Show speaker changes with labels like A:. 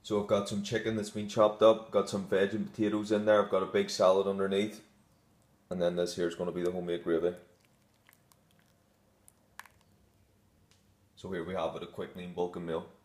A: So I've got some chicken that's been chopped up, got some veg and potatoes in there, I've got a big salad underneath, and then this here is going to be the homemade gravy. So here we have it, a quick lean bulking meal.